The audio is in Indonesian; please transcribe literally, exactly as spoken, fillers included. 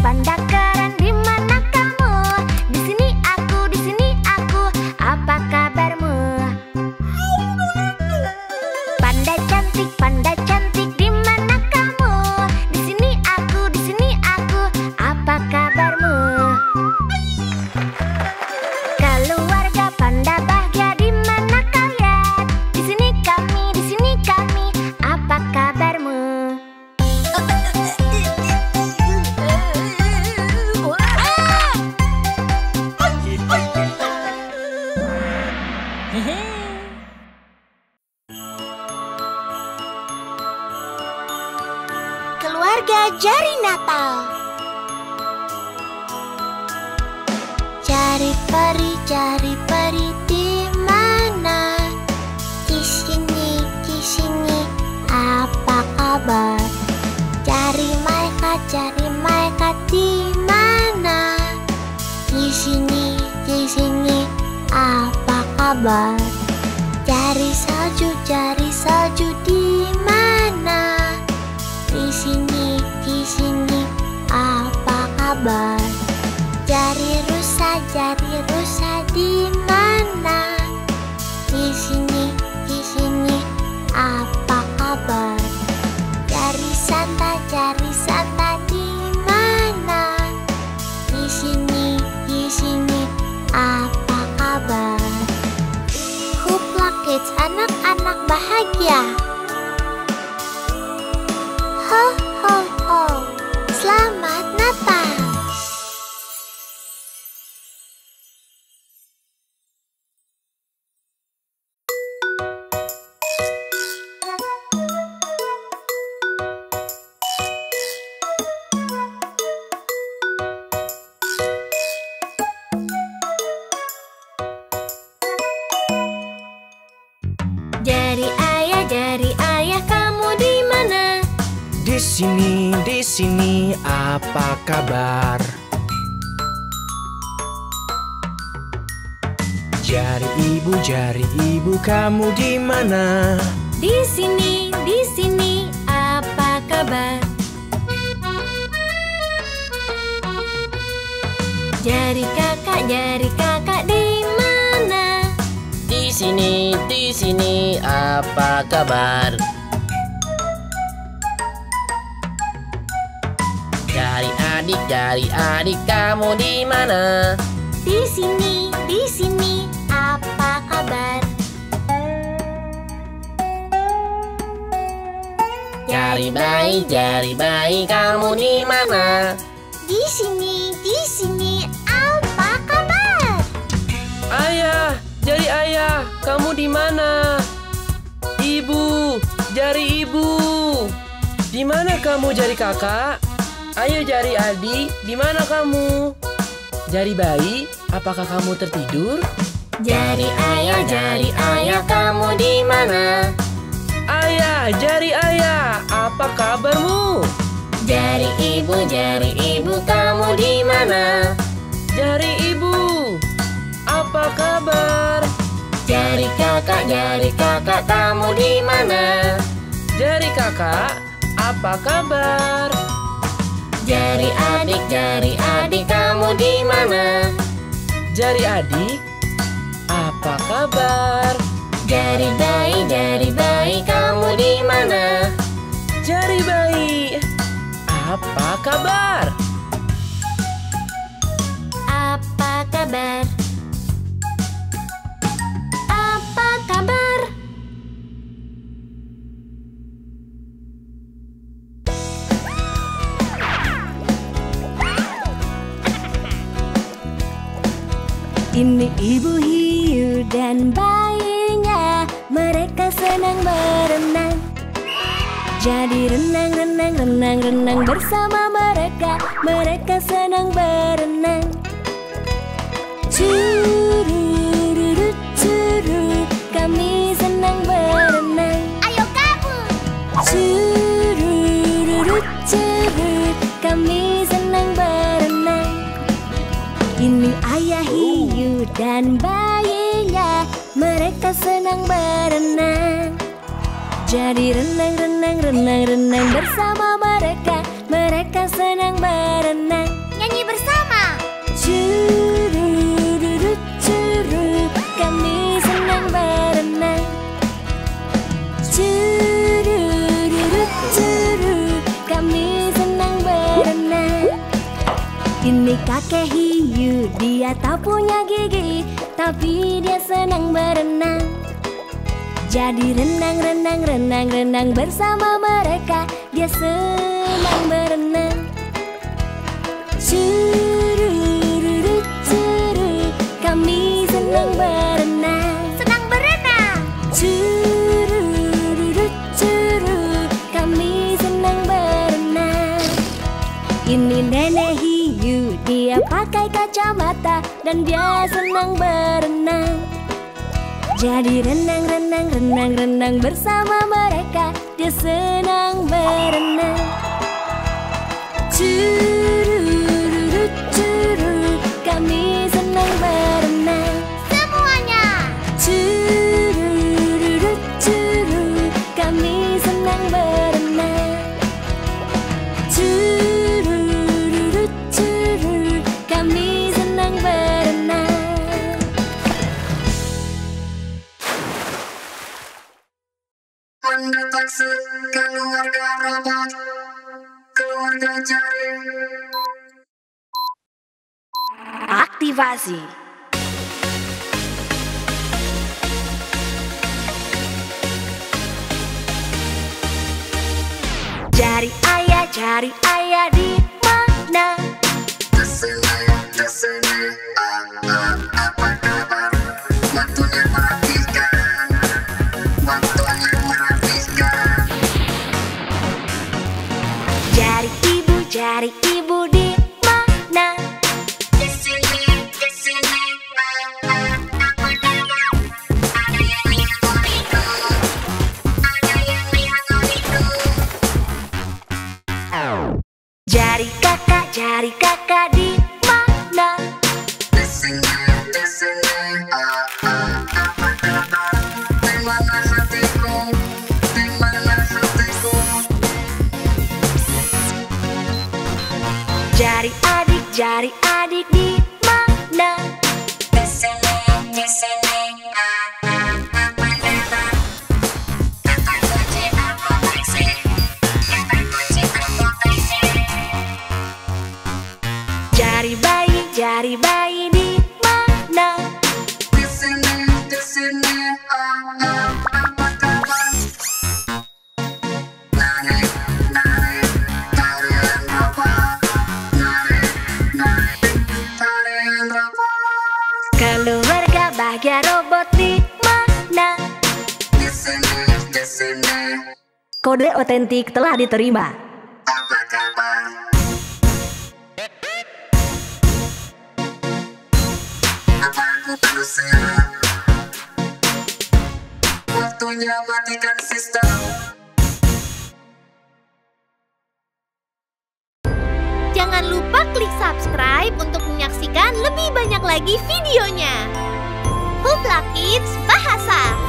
panda keren, di mana kamu? Di sini aku, di sini aku. Apa kabarmu? Panda cantik, panda cantik, di mana kamu? Di sini aku, di sini aku. Apa kabarmu? Keluarga panda bahagia, di mana kalian? Di sini kami, di sini kami. Apa kabarmu? Keluarga Jari Natal. Jari peri, jari peri, di mana? Di sini, di sini. Apa kabar? Jari mereka, jari mereka, di mana? Di sini, di sini. Apa kabar? Jari salju, jari salju, di mana? Di sini, di sini. Apa kabar? Jari rusa, jari rusa, di mana? Di sini, di sini. Apa kabar? Jari santa, jari santa, di mana? Di sini, di sini. Apa kabar? Hoopla Kids, anak-anak bahagia. Ho, ho, ho. Selamat Natal. Jari ayah, jari ayah, kamu di mana? Di sini, di sini. Apa kabar? Jari ibu, jari ibu, kamu di mana? Di sini, di sini. Apa kabar? Jari kakak, jari kakak, di mana? Di sini, di sini. Apa kabar? Jari adik, jari adik, kamu di mana? Di sini, di sini. Apa kabar? Jari bayi, jari bayi, kamu di mana? Di sini, di sini. Apa kabar? Ayah, jari ayah, kamu di mana? Ibu, jari ibu. Di mana kamu, jari kakak? Ayo jari adik, di mana kamu? Jari bayi, apakah kamu tertidur? Jari ayah, jari ayah, kamu di mana? Ayah, jari ayah, apa kabarmu? Jari ibu, jari ibu, kamu di mana? Jari ibu, apa kabar? Jari kakak, jari kakak, kamu di mana? Jari kakak, apa kabar? Jari adik, jari adik, kamu di mana? Jari adik, apa kabar? Jari bayi, jari bayi, kamu di mana? Jari bayi, apa kabar? Apa kabar? Apa kabar? Ini ibu hiu dan bayinya, mereka senang berenang. Jadi renang, renang, renang, renang bersama mereka. Mereka senang berenang. Cururu, curu, kami senang berenang. Ayo kamu. Cururu, curu, kami senang berenang. Ini ayah hiu dan bayinya, mereka senang berenang. Jadi renang, renang, renang, renang bersama mereka. Mereka senang berenang. Ini kakek hiu, dia tak punya gigi, tapi dia senang berenang. Jadi renang, renang, renang, renang bersama mereka, dia senang berenang. Curururu, curu, kami senang berenang. Senang berenang. Curururu, curu, kami senang berenang. Ini nenek hiu, dia pakai kacamata dan dia senang berenang. Jadi renang, renang, renang, renang bersama mereka, dia senang berenang. Curururu, curu, kami senang berenang. Semuanya. Curururu, curu, kami senang berenang. Curururu, curu, kami senang berenang. Mendeteksi keluarga robot, keluarga jari. Aktivasi. Jari ayah, jari ayah di mana? Di sini, di sini, ah, ah, apa kabar? Waktunya perhatikan, waktunya perhatikan. Jari ibu, jari ibu di mana? Di sini, di sini, ah, ah, apa kabar? Ada yang lihat Oniku, ada yang lihat Oniku. Jari kakak, jari kakak di mana? Di sini, di sini, ah, ah, apa kabar? Di mana hatiku, di mana hatiku? Jari adik, jari adik di mana? Di sini, di sini, ah, ah, apa kabar? Kata kunci apoteksi, kata kunci apoteksi. Jari bayi, jari bayi di mana? Di sini, di sini, ah, ah, apa kabar? Nari, nari, tarian robot. Nari, nari, tarian robot. Keluarga bahagia robot di mana? Di sini, di sini, Kode otentik telah diterima. apa kabar? Apa aku manusia? Waktunya matikan sistem. Jangan lupa klik subscribe untuk menyaksikan lebih banyak lagi videonya. Hoopla Kids Bahasa.